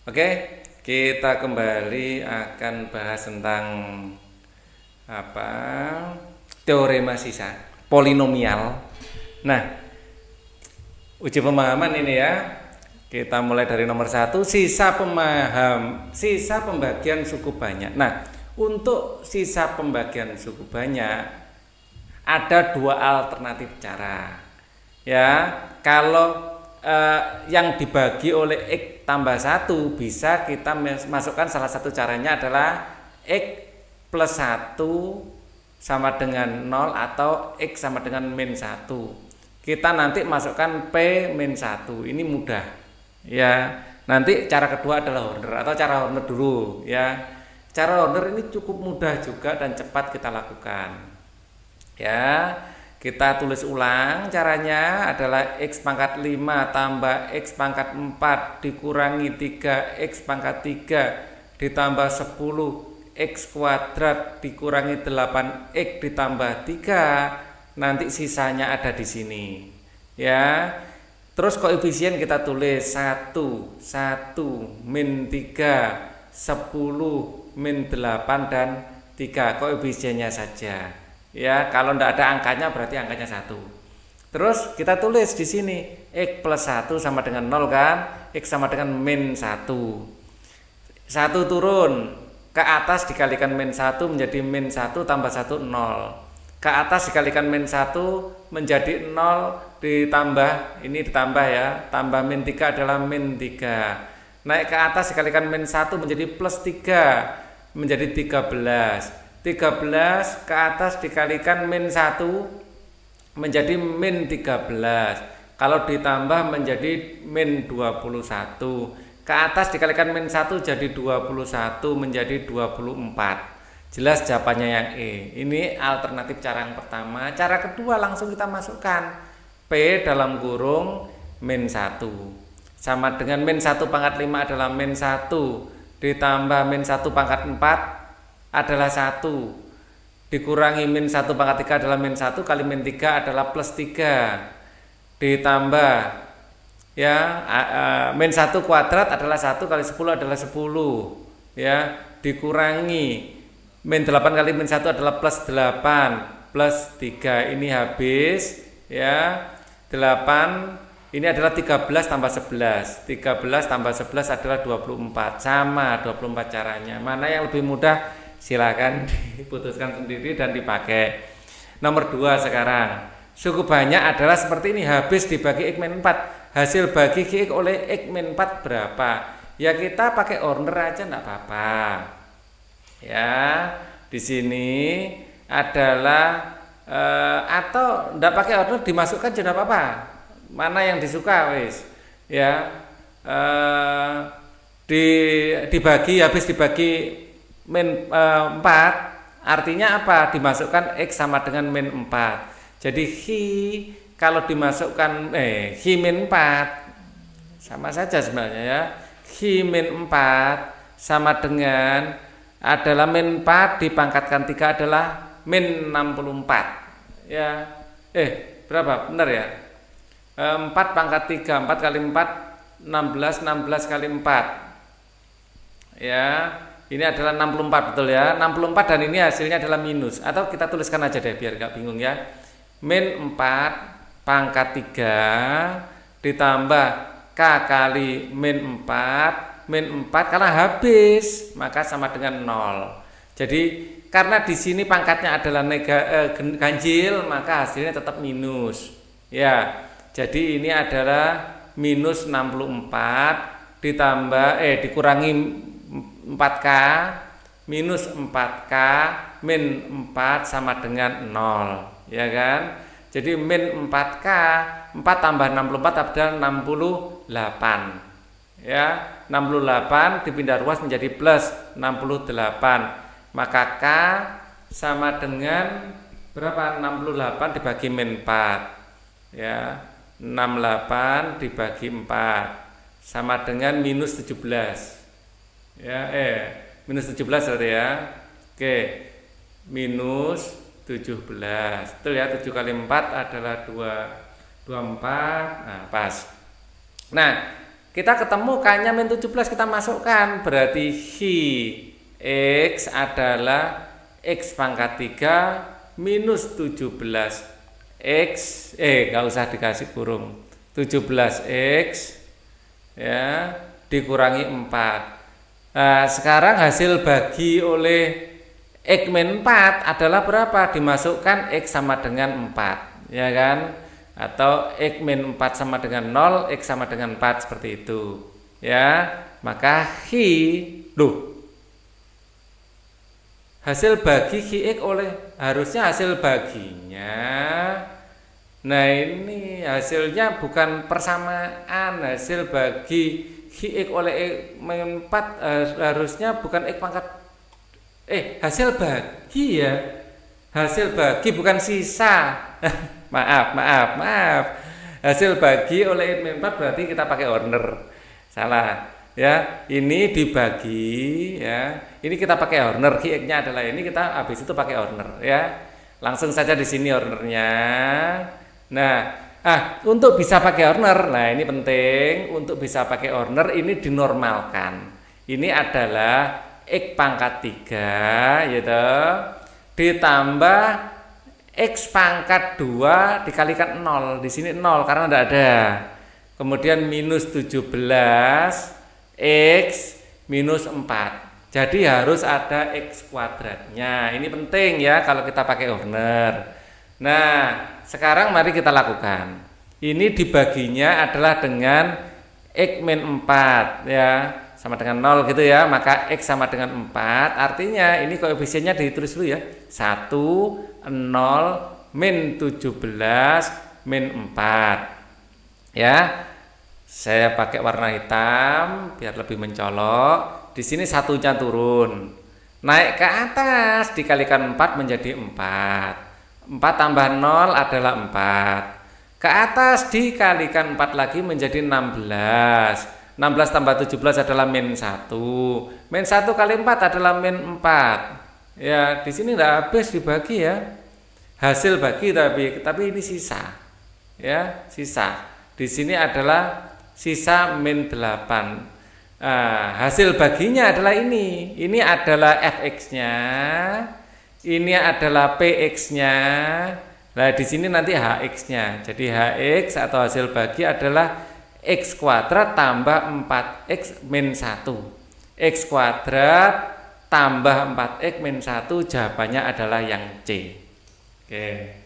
Oke, kita kembali akan bahas tentang apa? Teorema sisa, polinomial. Nah, uji pemahaman ini ya. Kita mulai dari nomor 1, sisa pembagian suku banyak. Nah, untuk sisa pembagian suku banyak ada dua alternatif cara. Ya, kalau yang dibagi oleh X tambah 1 bisa kita masukkan, salah satu caranya adalah X plus 1 sama dengan 0 atau X sama dengan min 1. Kita nanti masukkan P min 1, ini mudah ya. Nanti cara kedua adalah Horner atau cara Horner dulu ya. Cara Horner ini cukup mudah juga dan cepat kita lakukan ya. Kita tulis ulang, caranya adalah X pangkat 5 tambah X pangkat 4 dikurangi 3X pangkat 3 ditambah 10 X kuadrat dikurangi 8X ditambah 3. Nanti sisanya ada di sini ya. Terus koefisien kita tulis 1 min 3 10 min 8 dan 3, koefisiennya saja. Ya, kalau tidak ada angkanya berarti angkanya 1. Terus kita tulis di sini X plus 1 sama dengan 0 kan? X sama dengan min 1. 1 turun ke atas dikalikan min 1 menjadi min 1 tambah 1 0. Ke atas dikalikan min 1 menjadi 0 ditambah, ini ditambah ya, tambah min 3 adalah min 3. Naik ke atas dikalikan min 1 menjadi plus 3 menjadi 13. 13 ke atas dikalikan min 1 menjadi min 13. Kalau ditambah menjadi min 21. Ke atas dikalikan min 1 jadi 21 menjadi 24. Jelas jawabannya yang E. Ini alternatif cara yang pertama. Cara kedua langsung kita masukkan P dalam kurung min 1 sama dengan min 1 pangkat 5 adalah min 1 ditambah min 1 pangkat 4 adalah 1 dikurangi min 1 pangkat 3 adalah min 1 kali min 3 adalah plus 3 ditambah ya min 1 kuadrat adalah 1 kali 10 adalah 10 ya, dikurangi min 8 kali min 1 adalah plus 8 plus 3, ini habis ya. 8 ini adalah 13 tambah 11. 13 tambah 11 adalah 24. Sama 24 caranya. Mana yang lebih mudah? Silakan diputuskan sendiri dan dipakai. Nomor 2 sekarang. Suku banyak adalah seperti ini, habis dibagi X min 4. Hasil bagi X oleh X min 4 berapa? Ya kita pakai Horner aja enggak apa-apa. Ya, di sini adalah atau enggak pakai Horner dimasukkan juga enggak apa-apa. Mana yang disuka wis. Ya. Dibagi, habis dibagi min 4 artinya apa? Dimasukkan X sama dengan min 4. Jadi kalau dimasukkan X min 4 sama saja sebenarnya ya. X min 4 sama dengan adalah min 4 dipangkatkan 3 adalah min 64 ya. Berapa? Benar ya? 4 pangkat 3, 4 kali 4 16, 16 kali 4 ya. Ini adalah 64, betul ya. 64 dan ini hasilnya adalah minus. Atau kita tuliskan aja deh biar gak bingung ya. Min 4 pangkat 3 ditambah K kali min 4. Min 4 karena habis maka sama dengan 0. Jadi karena di sini pangkatnya adalah ganjil maka hasilnya tetap minus. Ya. Jadi ini adalah minus 64 ditambah dikurangi 4K minus 4K min 4 sama dengan 0 ya kan. Jadi min 4K 4 tambah 64 adalah 68 ya. 68 dipindah ruas menjadi plus 68, maka K sama dengan berapa? 68 dibagi min 4 ya. 68 dibagi 4 sama dengan minus 17 ya, minus 17 berarti ya. Oke, minus 17, betul ya. 7 kali 4 adalah 24. Nah pas. Nah kita ketemu K-nya min 17, kita masukkan, berarti Hi X adalah X pangkat 3 minus 17 X, nggak usah dikasih kurung, 17X ya dikurangi 4. Nah, sekarang hasil bagi oleh X min 4 adalah berapa? Dimasukkan X sama dengan 4, ya kan? Atau X min 4 sama dengan 0, X sama dengan 4, seperti itu. Ya, maka hasil bagi X harusnya hasil baginya. Nah, ini hasilnya bukan persamaan, hasil bagi X oleh X min 4 harusnya bukan X pangkat hasil bagi ya. Hasil bagi bukan sisa. maaf. Hasil bagi oleh X min 4 berarti kita pakai Horner. Salah. Ya, ini dibagi ya. Ini kita pakai Horner, X-nya adalah ini, kita habis itu pakai Horner ya. Langsung saja di sini Hornernya. Nah, untuk bisa pakai Horner, nah ini penting, untuk bisa pakai Horner ini dinormalkan. Ini adalah X pangkat 3 gitu, ditambah X pangkat 2 dikalikan 0. Di sini 0 karena tidak ada. Kemudian minus 17 X minus 4. Jadi harus ada X kuadratnya. Ini penting ya kalau kita pakai Horner. Nah, sekarang mari kita lakukan. Ini dibaginya adalah dengan X min 4 ya, sama dengan 0 gitu ya. Maka X sama dengan 4. Artinya ini koefisiennya ditulis dulu ya. 1, 0, min 17, min 4. Ya. Saya pakai warna hitam biar lebih mencolok. Di sini satunya turun. Naik ke atas dikalikan 4 menjadi 4. 4 tambah 0 adalah 4. Ke atas dikalikan 4 lagi menjadi 16. 16 tambah 17 adalah min 1. Min 1 kali 4 adalah min 4. Ya, di sini tidak habis dibagi ya. Hasil bagi tapi ini sisa. Ya, sisa. Di sini adalah sisa min 8. Hasil baginya adalah ini. Ini adalah fx-nya. Ini adalah px-nya. Nah, di sini nanti hx-nya. Jadi hx atau hasil bagi adalah x kuadrat tambah 4x min 1. X kuadrat tambah 4x min 1, jawabannya adalah yang C. Oke.